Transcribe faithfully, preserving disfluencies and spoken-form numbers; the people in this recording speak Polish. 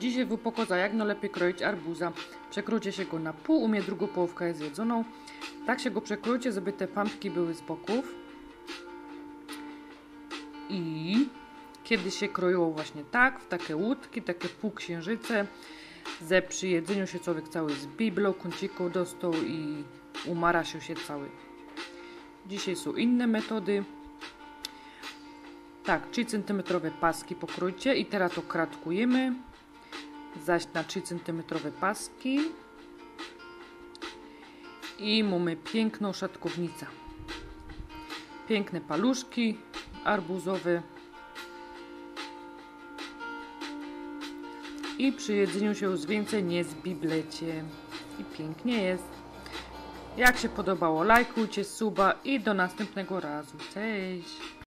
Dzisiaj w pokażę, jak najlepiej kroić arbuza. Przekrójcie się go na pół, u mnie drugą połówkę jest zjedzoną. Tak się go przekrójcie, żeby te pączki były z boków. I kiedy się kroiło właśnie tak, w takie łódki, takie półksiężyce, ze przy jedzeniu się człowiek cały z biblą, kącików dostał i umara się się cały. Dzisiaj są inne metody. Tak, trzy centymetrowe paski pokrójcie i teraz to kratkujemy. Zaś na trzy centymetrowe paski. I mamy piękną szatkownicę. Piękne paluszki arbuzowe. I przy jedzeniu się już więcej nie zbiblecie. I pięknie jest. Jak się podobało, lajkujcie, suba i do następnego razu. Cześć!